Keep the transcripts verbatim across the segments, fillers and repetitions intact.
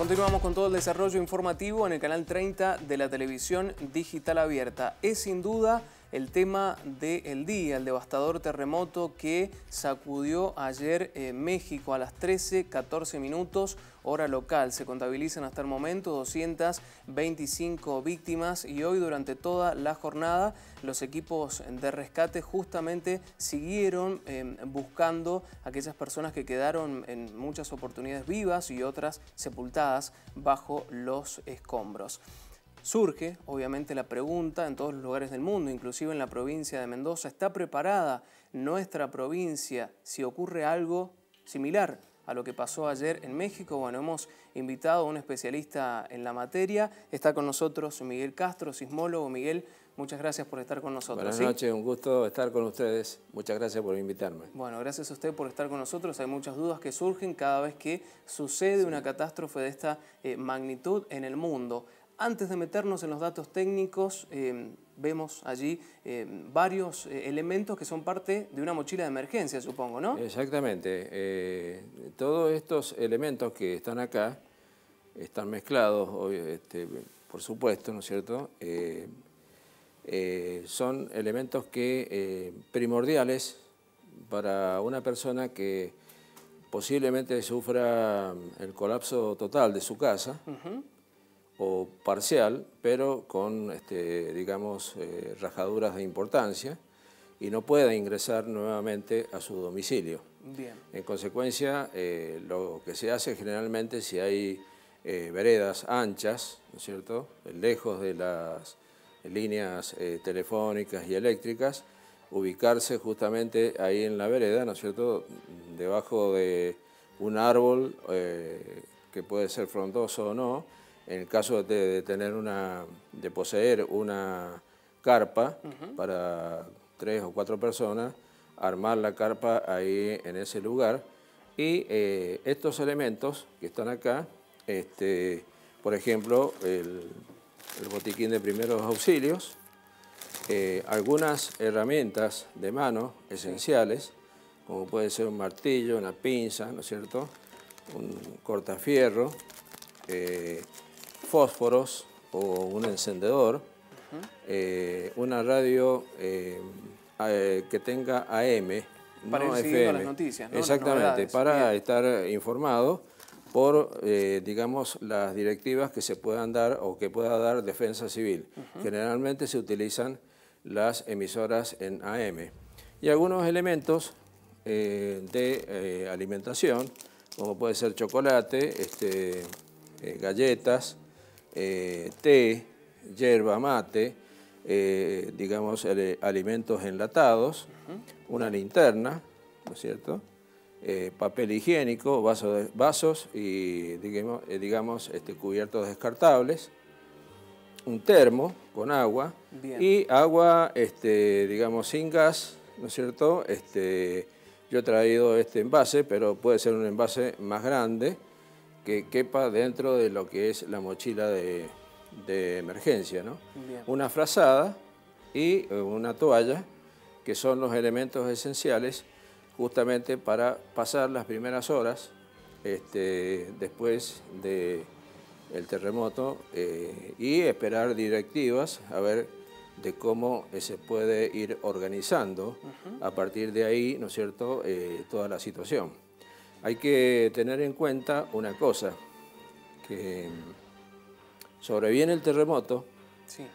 Continuamos con todo el desarrollo informativo en el canal treinta de la televisión digital abierta. Es sin duda el tema del día, el devastador terremoto que sacudió ayer en México a las trece catorce minutos, hora local. Se contabilizan hasta el momento doscientas veinticinco víctimas y hoy durante toda la jornada los equipos de rescate justamente siguieron eh, buscando a aquellas personas que quedaron en muchas oportunidades vivas y otras sepultadas bajo los escombros. Surge, obviamente, la pregunta en todos los lugares del mundo, inclusive en la provincia de Mendoza. ¿Está preparada nuestra provincia si ocurre algo similar a lo que pasó ayer en México? Bueno, hemos invitado a un especialista en la materia. Está con nosotros Miguel Castro, sismólogo. Miguel, muchas gracias por estar con nosotros. Buenas ¿sí? noches, un gusto estar con ustedes. Muchas gracias por invitarme. Bueno, gracias a usted por estar con nosotros. Hay muchas dudas que surgen cada vez que sucede sí. una catástrofe de esta eh, magnitud en el mundo. Antes de meternos en los datos técnicos, eh, vemos allí eh, varios eh, elementos que son parte de una mochila de emergencia, supongo, ¿no? Exactamente. Eh, todos estos elementos que están acá están mezclados, hoy, este, por supuesto, ¿no es cierto? Eh, eh, son elementos que eh, primordiales para una persona que posiblemente sufra el colapso total de su casa. Uh-huh. O parcial, pero con, este, digamos, eh, rajaduras de importancia y no pueda ingresar nuevamente a su domicilio. Bien. En consecuencia, eh, lo que se hace generalmente si hay eh, veredas anchas, ¿no es cierto?, lejos de las líneas eh, telefónicas y eléctricas, ubicarse justamente ahí en la vereda, ¿no es cierto?, debajo de un árbol eh, que puede ser frondoso o no. En el caso de, de tener una, de poseer una carpa uh-huh. para tres o cuatro personas, armar la carpa ahí en ese lugar y eh, estos elementos que están acá, este, por ejemplo, el, el botiquín de primeros auxilios, eh, algunas herramientas de mano esenciales, sí. como puede ser un martillo, una pinza, ¿no es cierto?, un cortafierro, eh, fósforos o un encendedor, uh-huh. eh, una radio eh, eh, que tenga A M, para no ir F M. Las noticias, ¿no? Exactamente, Las para Bien. estar informado por, eh, digamos, las directivas que se puedan dar o que pueda dar Defensa Civil. Uh-huh. Generalmente se utilizan las emisoras en A M. Y algunos elementos eh, de eh, alimentación, como puede ser chocolate, este, eh, galletas, Eh, té, yerba mate, eh, digamos, eh, alimentos enlatados, uh-huh. una linterna, ¿no es cierto?, eh, papel higiénico, vaso de, vasos y, digamos, eh, digamos este, cubiertos descartables, un termo con agua Bien. y agua, este, digamos, sin gas, ¿no es cierto? Este, yo he traído este envase, pero puede ser un envase más grande, que quepa dentro de lo que es la mochila de, de emergencia, ¿no? Bien. Una frazada y una toalla, que son los elementos esenciales justamente para pasar las primeras horas este, después del terremoto eh, y esperar directivas a ver de cómo eh, se puede ir organizando uh-huh. a partir de ahí, ¿no es cierto?, eh, toda la situación. Hay que tener en cuenta una cosa, que sobreviene el terremoto sí.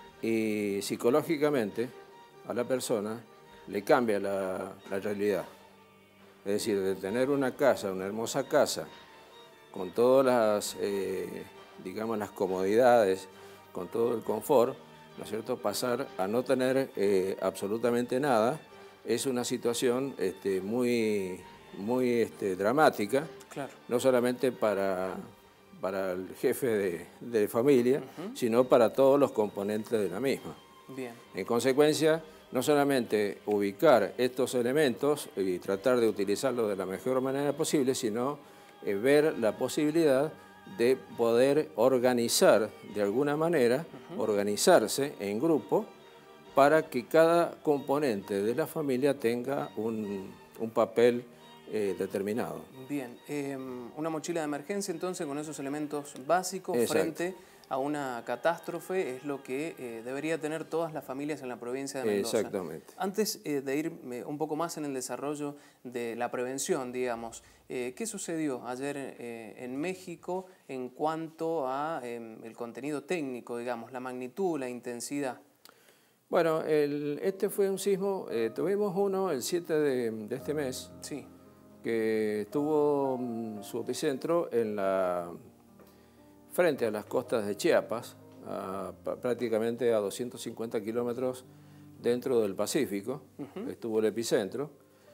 y psicológicamente a la persona le cambia la, la realidad. Es decir, de tener una casa, una hermosa casa, con todas las, eh, digamos, las comodidades, con todo el confort, ¿no es cierto?, pasar a no tener eh, absolutamente nada, es una situación este, muy... muy este, dramática, claro. no solamente para, para el jefe de, de familia, uh-huh. sino para todos los componentes de la misma. Bien. En consecuencia, no solamente ubicar estos elementos y tratar de utilizarlos de la mejor manera posible, sino eh, ver la posibilidad de poder organizar de alguna manera, uh-huh. organizarse en grupo, para que cada componente de la familia tenga un, un papel eh, determinado. Bien, eh, una mochila de emergencia entonces con esos elementos básicos. Exacto. Frente a una catástrofe es lo que eh, debería tener todas las familias en la provincia de Mendoza. Exactamente. Antes eh, de ir eh, un poco más en el desarrollo de la prevención, digamos, eh, ¿qué sucedió ayer eh, en México en cuanto a eh, el contenido técnico, digamos, la magnitud, la intensidad? Bueno, el, este fue un sismo, eh, tuvimos uno el siete de, de este mes, sí. que tuvo um, su epicentro en la... frente a las costas de Chiapas, a, prácticamente a doscientos cincuenta kilómetros dentro del Pacífico, uh-huh. estuvo el epicentro,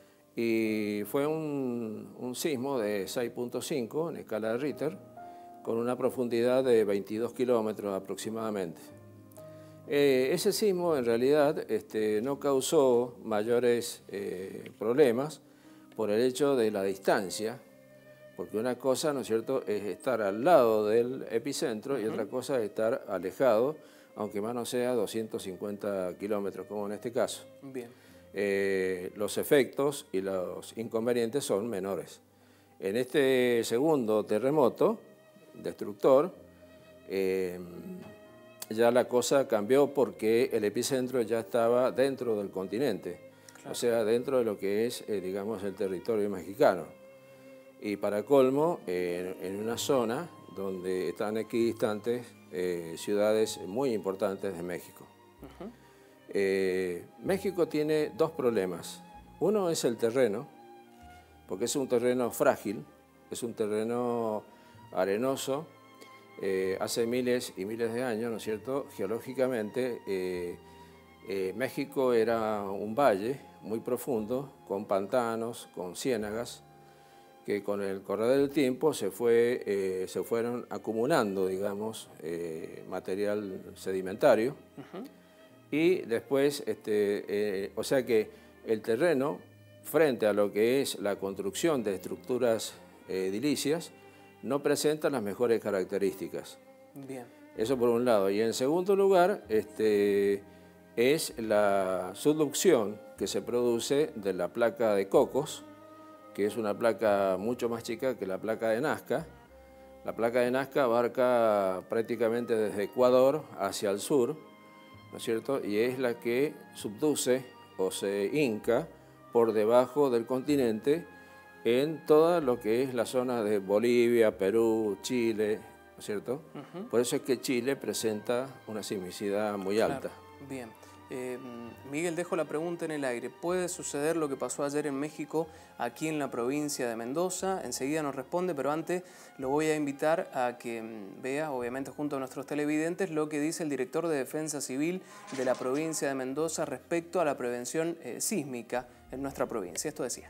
y fue un, un sismo de seis punto cinco en escala de Richter, con una profundidad de veintidós kilómetros aproximadamente. Eh, ese sismo en realidad este, no causó mayores eh, problemas por el hecho de la distancia, porque una cosa, ¿no es cierto?, es estar al lado del epicentro uh-huh. y otra cosa es estar alejado, aunque más no sea doscientos cincuenta kilómetros, como en este caso. Bien. Eh, los efectos y los inconvenientes son menores. En este segundo terremoto destructor, eh, ya la cosa cambió porque el epicentro ya estaba dentro del continente, claro. o sea, dentro de lo que es, eh, digamos, el territorio mexicano. Y para colmo, eh, en una zona donde están equidistantes eh, ciudades muy importantes de México. Uh-huh. eh, México tiene dos problemas. Uno es el terreno, porque es un terreno frágil, es un terreno arenoso. Eh, hace miles y miles de años, ¿no es cierto?, geológicamente, eh, eh, México era un valle muy profundo, con pantanos, con ciénagas, que con el correr del tiempo se, fue, eh, se fueron acumulando, digamos, eh, material sedimentario. Uh-huh. Y después, este, eh, o sea que el terreno, frente a lo que es la construcción de estructuras eh, edilicias, no presenta las mejores características. Bien. Eso por un lado. Y en segundo lugar, este, es la subducción que se produce de la placa de Cocos, que es una placa mucho más chica que la placa de Nazca. La placa de Nazca abarca prácticamente desde Ecuador hacia el sur, ¿no es cierto? Y es la que subduce o se hinca por debajo del continente en toda lo que es la zona de Bolivia, Perú, Chile, ¿no es cierto? Uh-huh. Por eso es que Chile presenta una sismicidad muy alta. Claro. Bien. Eh, Miguel, dejo la pregunta en el aire. ¿Puede suceder lo que pasó ayer en México aquí en la provincia de Mendoza? Enseguida nos responde, pero antes lo voy a invitar a que vea, obviamente junto a nuestros televidentes, lo que dice el director de Defensa Civil de la provincia de Mendoza respecto a la prevención eh, sísmica en nuestra provincia. Esto decía.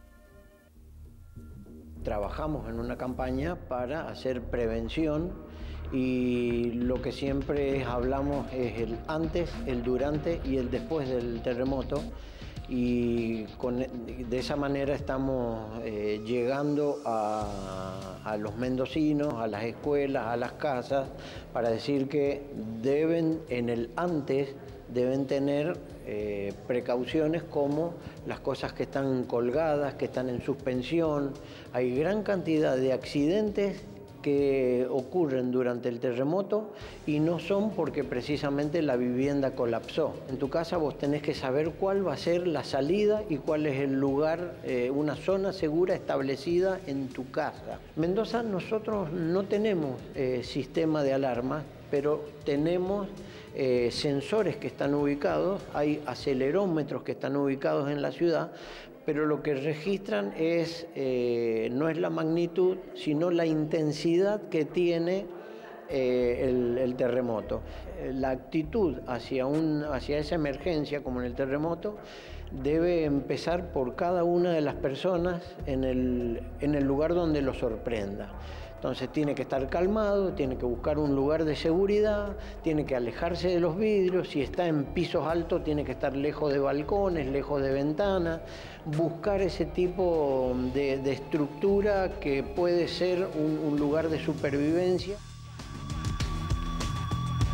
Trabajamos en una campaña para hacer prevención y lo que siempre hablamos es el antes, el durante y el después del terremoto, y con, de esa manera estamos eh, llegando a, a los mendocinos, a las escuelas, a las casas, para decir que deben en el antes deben tener eh, precauciones como las cosas que están colgadas, que están en suspensión. Hay gran cantidad de accidentes que ocurren durante el terremoto y no son porque precisamente la vivienda colapsó. En tu casa vos tenés que saber cuál va a ser la salida y cuál es el lugar, eh, una zona segura establecida en tu casa. Mendoza, nosotros no tenemos eh, sistema de alarma, pero tenemos eh, sensores que están ubicados, hay acelerómetros que están ubicados en la ciudad, pero lo que registran es, eh, no es la magnitud, sino la intensidad que tiene eh, el, el terremoto. La actitud hacia, un, hacia esa emergencia, como en el terremoto, debe empezar por cada una de las personas en el, en el lugar donde lo sorprenda. Entonces tiene que estar calmado, tiene que buscar un lugar de seguridad, tiene que alejarse de los vidrios, si está en pisos altos tiene que estar lejos de balcones, lejos de ventanas, buscar ese tipo de, de estructura que puede ser un, un lugar de supervivencia.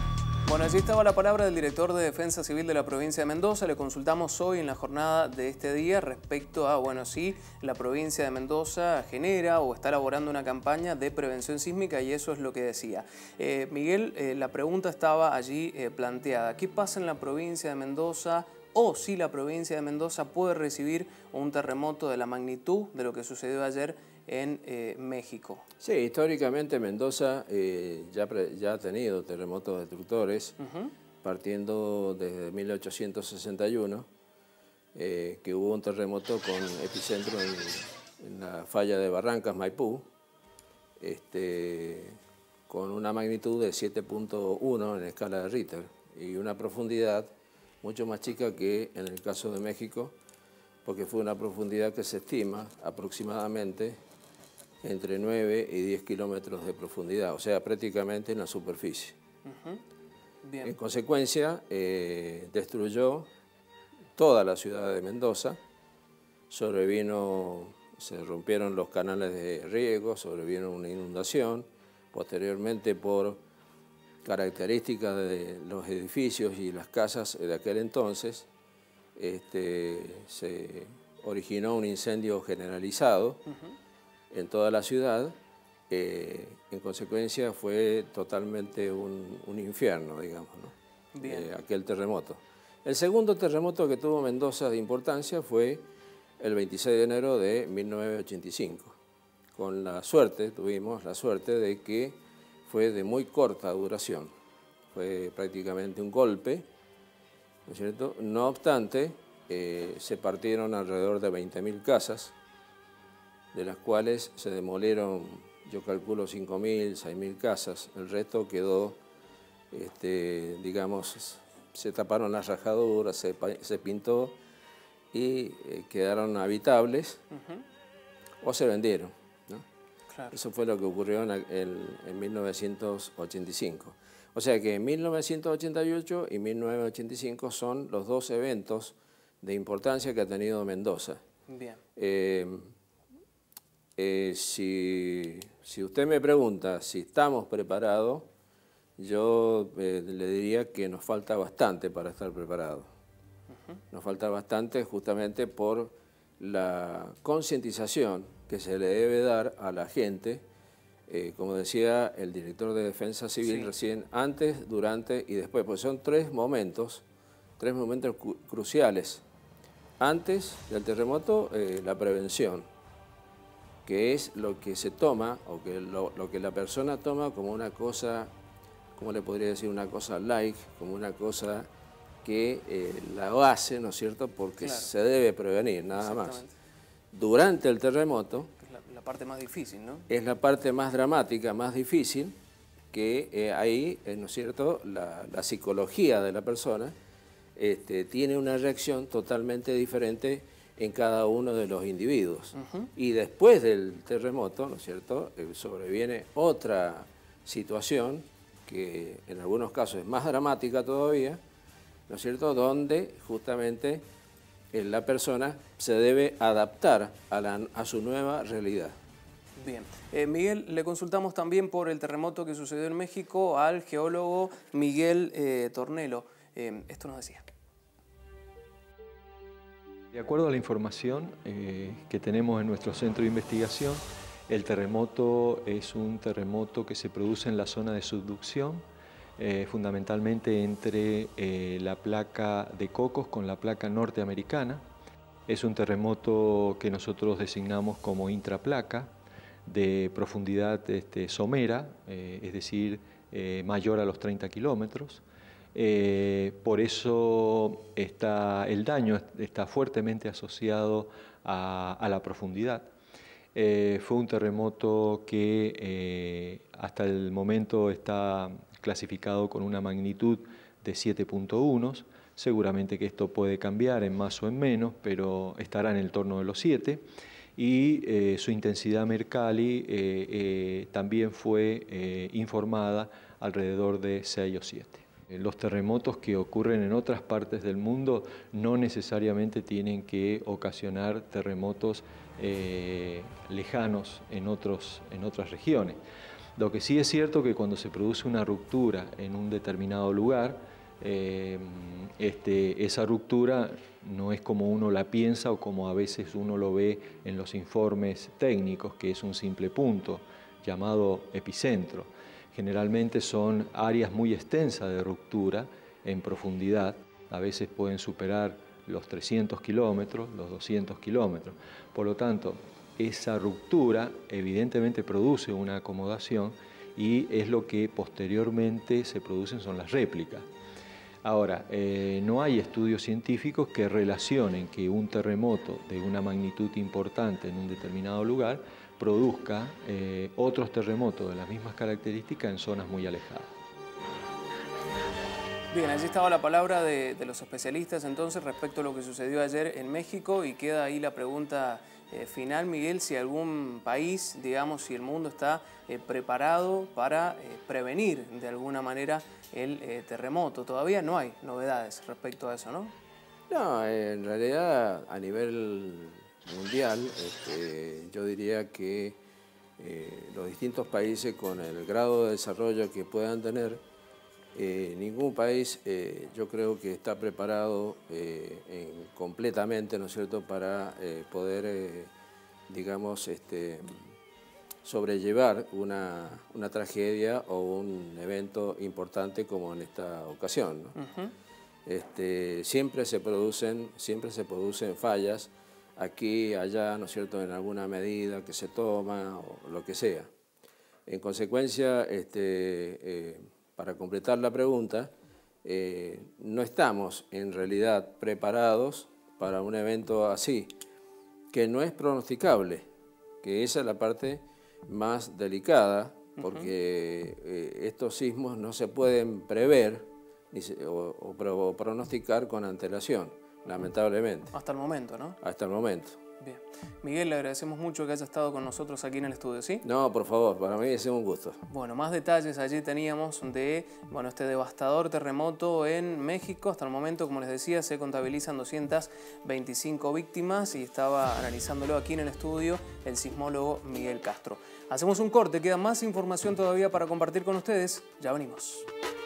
Bueno, allí estaba la palabra del director de Defensa Civil de la provincia de Mendoza. Le consultamos hoy en la jornada de este día respecto a, bueno, si la provincia de Mendoza genera o está elaborando una campaña de prevención sísmica, y eso es lo que decía. Eh, Miguel, eh, la pregunta estaba allí eh, planteada. ¿Qué pasa en la provincia de Mendoza o si la provincia de Mendoza puede recibir un terremoto de la magnitud de lo que sucedió ayer en eh, México? Sí, históricamente Mendoza eh, ya, pre, ya ha tenido terremotos destructores, uh-huh. partiendo desde mil ochocientos sesenta y uno, eh, que hubo un terremoto con epicentro en, en la falla de Barrancas, Maipú, este, con una magnitud de siete punto uno en escala de Richter y una profundidad mucho más chica que en el caso de México, porque fue una profundidad que se estima aproximadamente entre nueve y diez kilómetros de profundidad, o sea, prácticamente en la superficie. Uh-huh. Bien. En consecuencia, eh, destruyó toda la ciudad de Mendoza, sobrevino, se rompieron los canales de riego, sobrevino una inundación, posteriormente por características de los edificios y las casas de aquel entonces, este, se originó un incendio generalizado, uh-huh. en toda la ciudad. Eh, en consecuencia fue totalmente un, un infierno, digamos, ¿no? Bien. Eh, aquel terremoto. El segundo terremoto que tuvo Mendoza de importancia fue el veintiséis de enero de mil novecientos ochenta y cinco. Con la suerte, tuvimos la suerte de que fue de muy corta duración. Fue prácticamente un golpe, ¿no es cierto? No obstante, eh, se partieron alrededor de veinte mil casas, de las cuales se demolieron, yo calculo, cinco mil, seis mil casas. El resto quedó, este, digamos, se taparon las rajaduras, se, se pintó y eh, quedaron habitables, uh-huh. o se vendieron, ¿no? Claro. Eso fue lo que ocurrió en, en, en mil novecientos ochenta y cinco. O sea que en mil novecientos ochenta y ocho y mil novecientos ochenta y cinco son los dos eventos de importancia que ha tenido Mendoza. Bien. Eh, Eh, si, si usted me pregunta si estamos preparados, yo eh, le diría que nos falta bastante para estar preparados. Uh-huh. Nos falta bastante justamente por la concientización que se le debe dar a la gente, eh, como decía el director de Defensa Civil, sí. recién, antes, durante y después, porque son tres momentos, tres momentos cru cruciales. Antes del terremoto, eh, la prevención, que es lo que se toma, o que lo, lo que la persona toma como una cosa, ¿cómo le podría decir? Una cosa like, como una cosa que eh, la hace, ¿no es cierto?, porque claro. se debe prevenir, nada más. Durante el terremoto... Es la, la parte más difícil, ¿no? Es la parte más dramática, más difícil, que eh, ahí, eh, ¿no es cierto?, la, la psicología de la persona este, tiene una reacción totalmente diferente en cada uno de los individuos. Uh-huh. Y después del terremoto, ¿no es cierto?, eh, sobreviene otra situación que en algunos casos es más dramática todavía, ¿no es cierto?, donde justamente eh, la persona se debe adaptar a, la, a su nueva realidad. Bien. Eh, Miguel, le consultamos también por el terremoto que sucedió en México al geólogo Miguel eh, Tornelo. Eh, esto nos decía. De acuerdo a la información eh, que tenemos en nuestro centro de investigación, el terremoto es un terremoto que se produce en la zona de subducción, eh, fundamentalmente entre eh, la placa de Cocos con la placa norteamericana. Es un terremoto que nosotros designamos como intraplaca, de profundidad este, somera, eh, es decir, eh, mayor a los treinta kilómetros. Eh, por eso está, el daño está fuertemente asociado a, a la profundidad. Eh, fue un terremoto que eh, hasta el momento está clasificado con una magnitud de siete punto uno. Seguramente que esto puede cambiar en más o en menos, pero estará en el torno de los siete. Y eh, su intensidad Mercalli eh, eh, también fue eh, informada alrededor de seis o siete. Los terremotos que ocurren en otras partes del mundo no necesariamente tienen que ocasionar terremotos eh, lejanos en, otros, en otras regiones. Lo que sí es cierto que cuando se produce una ruptura en un determinado lugar, eh, este, esa ruptura no es como uno la piensa o como a veces uno lo ve en los informes técnicos, que es un simple punto llamado epicentro. Generalmente son áreas muy extensas de ruptura en profundidad, a veces pueden superar los trescientos kilómetros, los doscientos kilómetros. Por lo tanto, esa ruptura evidentemente produce una acomodación y es lo que posteriormente se producen son las réplicas. Ahora, eh, no hay estudios científicos que relacionen que un terremoto de una magnitud importante en un determinado lugar produzca eh, otros terremotos de las mismas características en zonas muy alejadas. Bien, allí estaba la palabra de, de los especialistas entonces respecto a lo que sucedió ayer en México y queda ahí la pregunta eh, final, Miguel, si algún país, digamos, si el mundo está eh, preparado para eh, prevenir de alguna manera el eh, terremoto. Todavía no hay novedades respecto a eso, ¿no? No, en realidad a nivel mundial este, yo diría que eh, los distintos países con el grado de desarrollo que puedan tener, Eh, ningún país eh, yo creo que está preparado eh, en, completamente, ¿no es cierto?, para eh, poder, eh, digamos, este, sobrellevar una, una tragedia o un evento importante como en esta ocasión, ¿no? Uh-huh. este, siempre se producen, siempre se producen fallas aquí, allá, ¿no es cierto?, en alguna medida que se toma o lo que sea. En consecuencia, este, eh, para completar la pregunta, eh, no estamos en realidad preparados para un evento así, que no es pronosticable, que esa es la parte más delicada, porque uh-huh. eh, estos sismos no se pueden prever ni se, o, o, o pronosticar con antelación, lamentablemente. Hasta el momento, ¿no? Hasta el momento. Bien. Miguel, le agradecemos mucho que haya estado con nosotros aquí en el estudio, ¿sí? No, por favor, para mí es un gusto. Bueno, más detalles allí teníamos de bueno, este devastador terremoto en México. Hasta el momento, como les decía, se contabilizan doscientas veinticinco víctimas y estaba analizándolo aquí en el estudio el sismólogo Miguel Castro. Hacemos un corte, queda más información todavía para compartir con ustedes. Ya venimos.